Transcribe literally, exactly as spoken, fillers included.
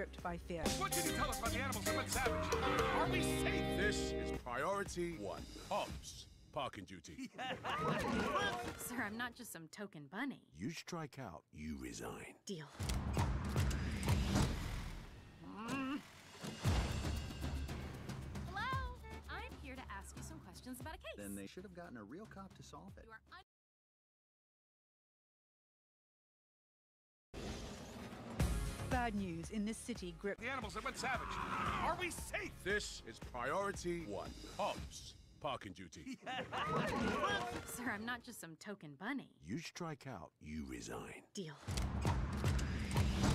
gripped by fear. What can you tell us about the animals that went savage? Are we safe? This is priority one. Hobbs, parking duty. Sir, I'm not just some token bunny. You strike out, you resign. Deal. Hello? I'm here to ask you some questions about a case. Then they should have gotten a real cop to solve it. You are un- Bad news in this city gripped. The animals that went savage. Are we safe? This is priority one. Hobbs, parking duty. Sir, I'm not just some token bunny. You strike out, you resign. Deal.